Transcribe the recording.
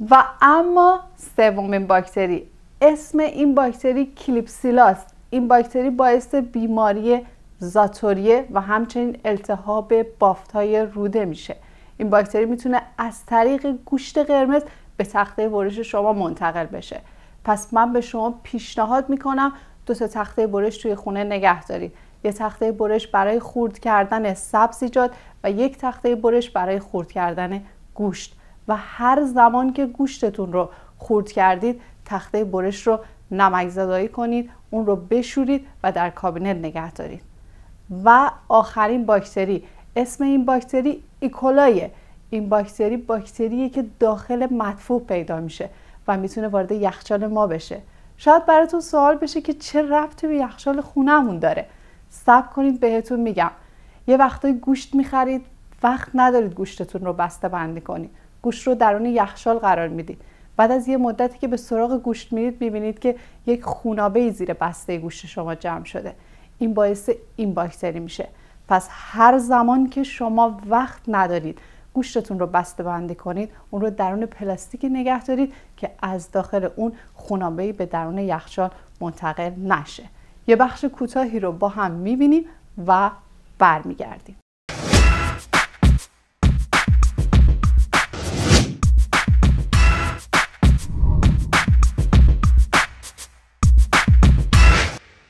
و اما سومین باکتری، اسم این باکتری کلیبسیلا است. این باکتری باعث بیماری زاتوریه و همچنین التهاب بافت‌های روده میشه. این باکتری میتونه از طریق گوشت قرمز به تخته برش شما منتقل بشه. پس من به شما پیشنهاد میکنم 2 تا تخته برش توی خونه نگه دارید. یه تخته برش برای خرد کردن سبزیجات و یک تخته برش برای خرد کردن گوشت. و هر زمان که گوشتتون رو خرد کردید تخته برش رو نمک زدایی کنید، اون رو بشورید و در کابینت نگه دارید. و آخرین باکتری، اسم این باکتری ایکولایه. این باکتری باکتریه که داخل مدفوع پیدا میشه و میتونه وارد یخچال ما بشه. شاید براتون سوال بشه که چه ربطی به یخچال خونمون داره. صبر کنید بهتون میگم. یه وقتایی گوشت میخرید، وقت ندارید گوشتتون رو بسته بندی کنید، گوشت رو درون یخچال قرار میدید. بعد از یه مدتی که به سراغ گوشت میرید میبینید که یک خونابه‌ای زیر بسته گوشت شما جمع شده. این باعث این باکتری میشه. پس هر زمان که شما وقت ندارید گوشتتون رو بسته بندی کنید، اون رو درون پلاستیکی نگه دارید که از داخل اون خونابه‌ای به درون یخچال منتقل نشه. یه بخش کوتاهی رو با هم میبینیم و برمیگردیم.